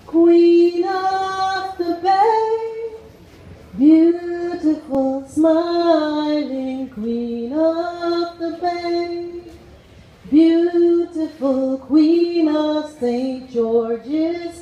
Queen of the Bay, beautiful, smiling Queen of the Bay, beautiful Queen of St. George's